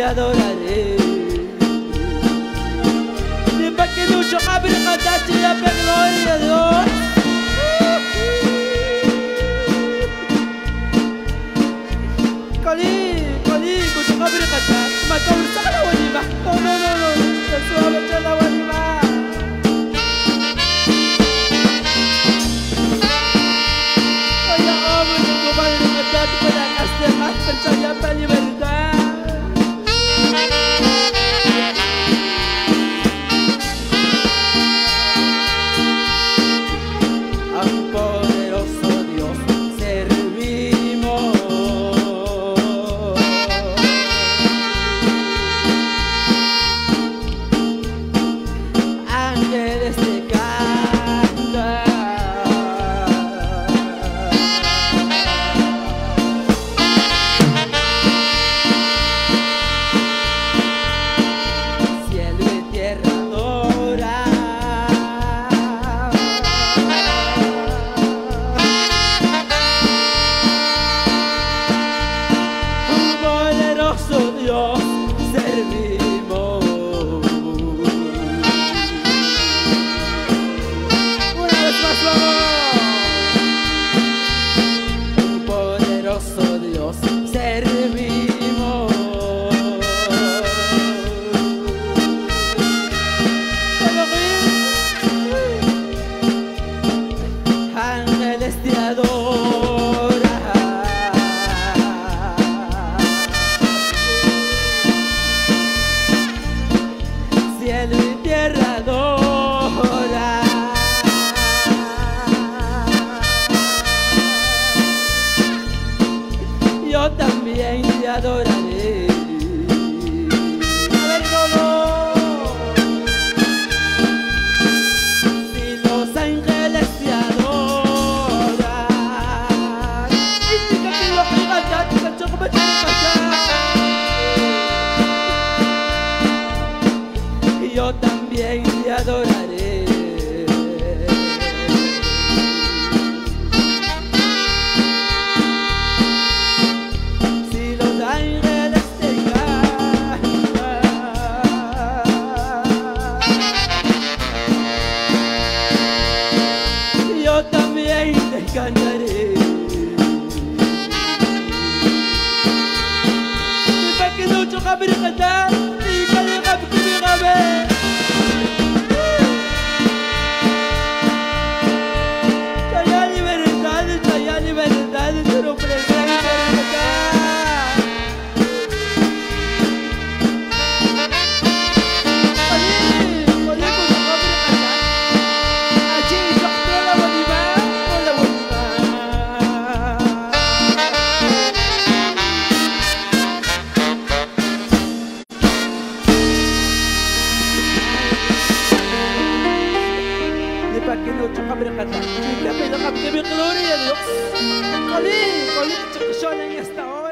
adoraré. Ni pa' que no yo abre cantaste la gloria a Dios. Kali, kuto abre cantaste. Matau sa la walima. No. Suave sa la walima. Kaya abre kuto abre cantaste para castelar percaya pa libertad. Dios servimos. Una vez más vamos. Un poderoso Dios servimos. Ángeles te adoran. Cielo y tierra adora. Yo también te adoraré. A ver cómo. Si los ángeles te adoran. Y si te pido que vaya, te cacho como te yo también te adoraré. Si los ángeles te cantan, yo también te cantaré. Y para que no choca para cantar, y para que me libertad, pero presente acá. Kali, kuto abre cantaste. Allí yo la walima, la walima. Di pa que no choca abre cantaste. Que me gloria a Dios. Kali, en esta hora.